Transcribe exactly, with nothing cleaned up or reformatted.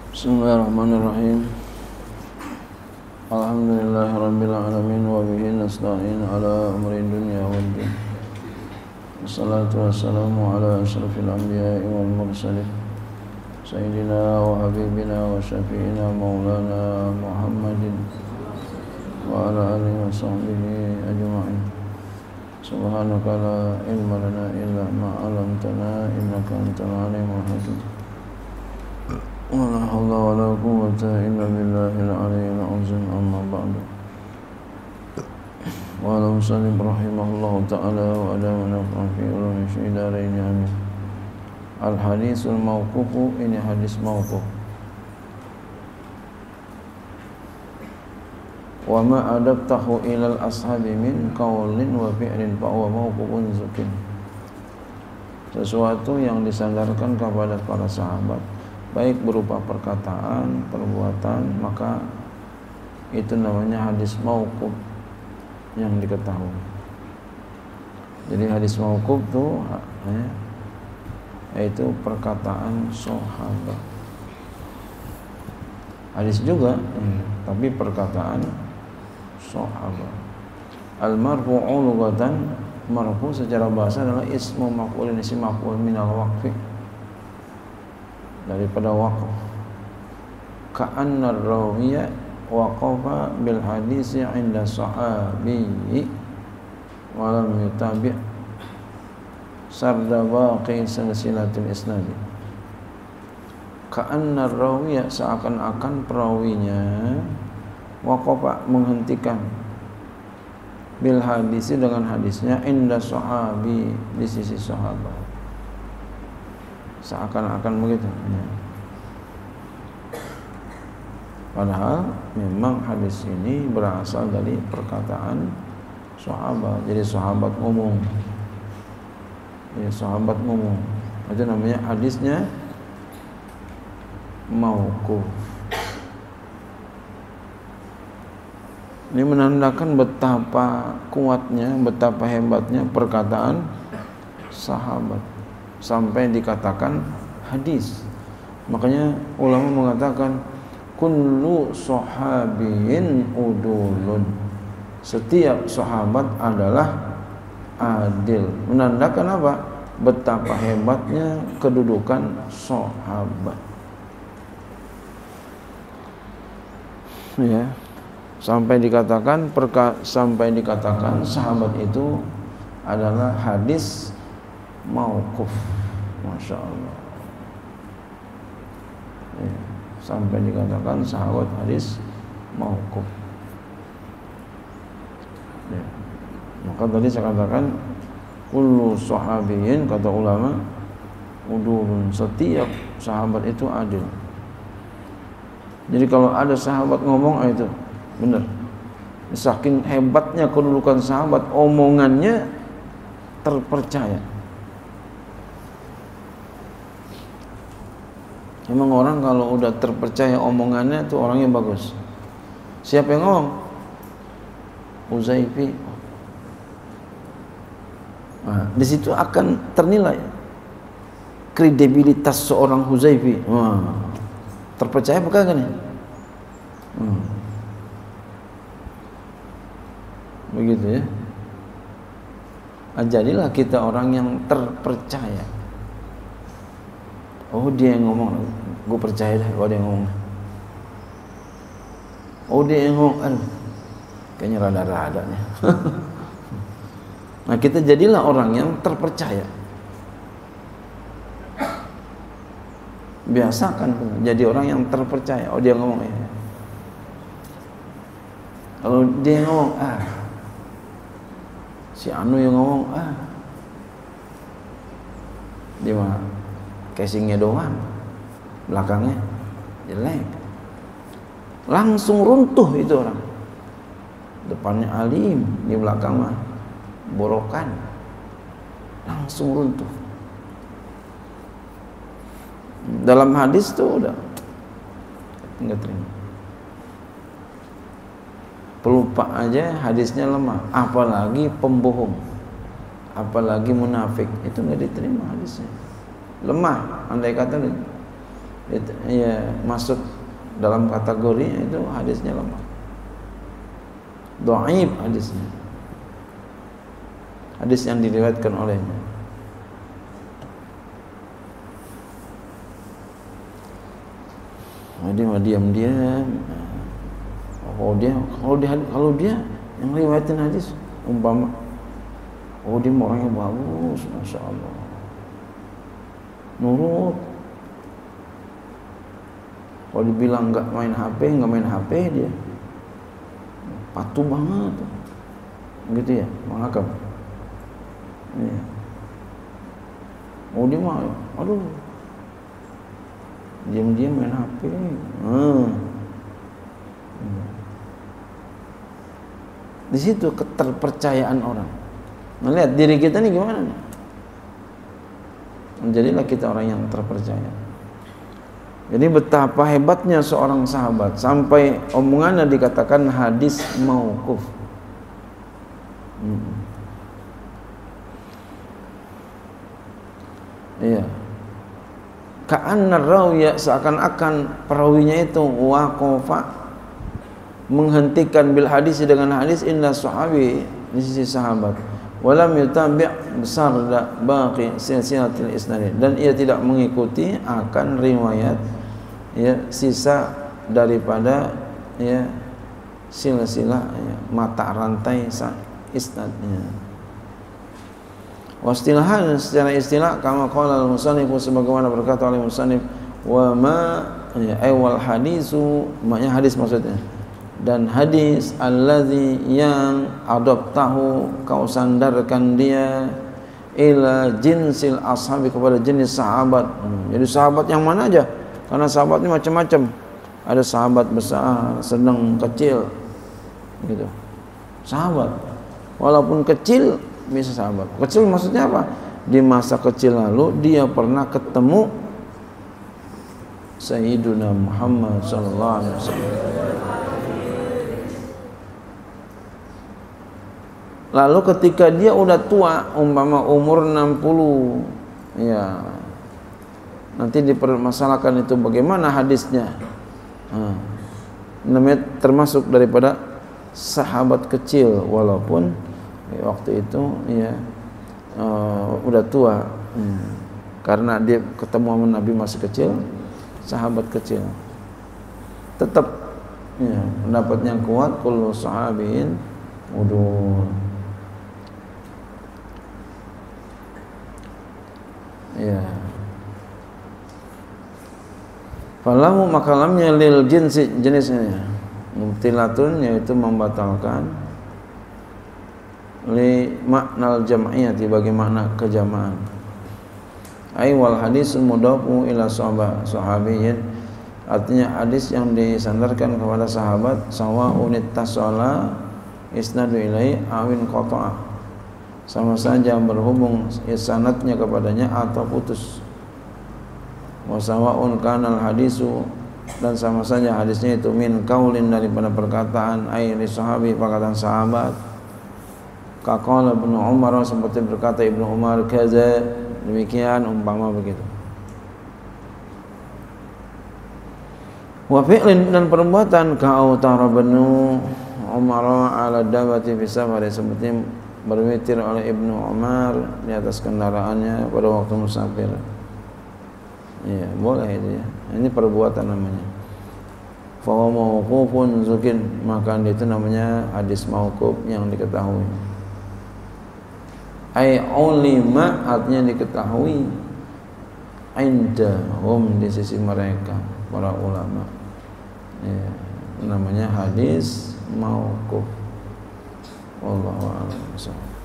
Bismillahirrahmanirrahim. Alhamdulillahirabbil alamin wa bihi nasta'in ala umri dunya waddin. Wassalatu wassalamu ala asyrafil anbiya'i wal mursalin sayyidina wa habibina wa syafi'ina maulana Muhammadin wa ala alihi wa sahbihi ajma'in. Subhanaka la ilma lana illa ma 'allamtana innaka antal alimul hakim. Wala haula wala quwwata illa billahil aliyyil azim, amma ba'du. Wa lam salim rahimahullahu ta'ala wa adama naf'an fi ulumi syidaraini amin. Al hadisul mauqufu, ini hadis mauquf. Wa ma adabtahu ilal ashabi min qaulin wa fi'lin fa huwa mauqufun zukin. Sesuatu yang disandarkan kepada para sahabat, baik berupa perkataan, perbuatan, maka itu namanya hadis mauquf yang diketahui. Jadi hadis mauquf itu ya, yaitu perkataan sahabat. Hadis juga, hmm, tapi perkataan sahabat. Al-marfu'u lughatan, marfu secara bahasa adalah ismu maf'ulin, isim maf'ul minal waqfi, daripada waqf. Ka'anna ar-rawiya waqafa bil hadisi 'inda sahabi wa lam yutabi' sarda baqi silsilatul isnad. Ka'anna ar-rawiya, seakan-akan perawinya, waqafa menghentikan, bil hadisi dengan hadisnya, 'inda sahabi di sisi sahabat. Seakan-akan begitu ya. Padahal memang hadis ini berasal dari perkataan sahabat. Jadi sahabat ngomong, ya, sahabat ngomong, itu namanya hadisnya mauquf. Ini menandakan betapa kuatnya, betapa hebatnya perkataan sahabat sampai dikatakan hadis. Makanya ulama mengatakan kullu sahabiyin udulun, setiap sahabat adalah adil. Menandakan apa? Betapa hebatnya kedudukan sahabat. Ya, sampai dikatakan perka, sampai dikatakan sahabat itu adalah hadis mauquf. Masya Allah ya, sampai dikatakan sahabat hadis mauquf ya. Maka tadi saya katakan kullu sahabiyin, kata ulama, udulun, setiap sahabat itu adil. Jadi kalau ada sahabat ngomong, ah, itu benar. Saking hebatnya kedudukan sahabat, omongannya terpercaya. Memang orang kalau udah terpercaya omongannya tuh orangnya bagus. Siapa yang ngomong? Huzaifi. Nah, di situ akan ternilai kredibilitas seorang Huzaifi. Wah, terpercaya bukan kan ya? Hmm. Begitu ya. Nah, jadilah kita orang yang terpercaya. Oh, dia yang ngomong, gue percaya dah kalau dia yang ngomong. Oh, dia yang ngomong, aduh, kayaknya rada-rada nih. Nah, kita jadilah orang yang terpercaya. Biasakan jadi orang yang terpercaya. Oh, dia ngomong ya. Kalau dia yang ngomong, ah, si Anu yang ngomong, ah, dia mah casingnya doang, belakangnya jelek, langsung runtuh itu orang. Depannya alim, di belakang mah borokan, langsung runtuh. Dalam hadis tuh udah nggak terima. Pelupa aja hadisnya lemah, apalagi pembohong, apalagi munafik, itu nggak diterima hadisnya. Lemah, andai kata itu, ya masuk dalam kategori itu hadisnya lemah, dhaif hadisnya, hadis yang diriwayatkan olehnya. Jadi mah diam-diam. Oh dia, kalau dia, kalau dia yang riwayatin hadis umpama, oh dia orangnya bagus, masya Allah, nurut. Kalau dibilang nggak main H P, nggak main H P dia, patuh banget, gitu ya, Bang Hakam. Iya. Oh dia mah, aduh, diam-diam main H P. Hmm. Di situ keterpercayaan orang. Melihat diri kita nih gimana nih? Menjadilah kita orang yang terpercaya. Jadi betapa hebatnya seorang sahabat sampai omongannya dikatakan hadis mauquf. Hmm. Iya. Ka'anna rawiya, seakan-akan perawinya itu waqafa, menghentikan bil hadis dengan hadis inda sahabi, di sisi sahabat, walam yutabi' besar baqi silsilatil isnad, dan ia tidak mengikuti akan riwayat ya sisa daripada ya silsilah ya, mata rantai isnadnya. Wastilahan, secara istilah kama qala al-musannif, sebagaimana berkata oleh musannif, wa ma ya awal hadisu, maknanya hadis maksudnya, dan hadis allazi yang adoptahu, kau sandarkan dia ila jinsil ashabi, kepada jenis sahabat. Hmm. Jadi sahabat yang mana aja, karena sahabat ini macam-macam, ada sahabat besar, sedang, kecil, gitu. Sahabat walaupun kecil bisa sahabat. Kecil maksudnya apa? Di masa kecil lalu dia pernah ketemu Sayyiduna Muhammad sallallahu alaihi wasallam. Lalu ketika dia udah tua, umpama umur enam puluh, ya nanti dipermasalahkan itu bagaimana hadisnya. Nah, namanya termasuk daripada sahabat kecil, walaupun ya, waktu itu ya uh, udah tua, hmm. karena dia ketemu sama Nabi masih kecil, sahabat kecil. Tetap ya, pendapatnya kuat, kullu sahabiin udul. Ya. Falahu makalamnya lil jinsi, jenisnya mubtilatun, yaitu membatalkan, li maknal jam'iyati, bagi makna kejamaan. Ai wal hadisul mudafu ila sahabat sahabiyyin, artinya hadis yang disandarkan kepada sahabat, sawa'un ittasala isnadu ilai awin qata'a, sama saja berhubung sanadnya kepadanya atau putus. Wa sawa'un kanal hadisu, dan sama saja hadisnya itu min kaulin, daripada perkataan, ai li sahabi, perkataan sahabat. Kaqala Ibnu Umar, seperti berkata Ibnu Umar, kaza, demikian, umpama begitu. Wa fi'lin, dan perbuatan, ka'autara Ibnu Umar ala dabati fi safar, seperti berwitir oleh Ibnu Umar di atas kendaraannya pada waktu musafir. Iya, boleh itu ya. Ini perbuatan namanya. Fa huwa mauqufun zukin, maka itu namanya hadis mauquf yang diketahui. Ai ulima, artinya diketahui, indahum, di sisi mereka para ulama. Ya, namanya hadis mauquf. Wallahu a'lam.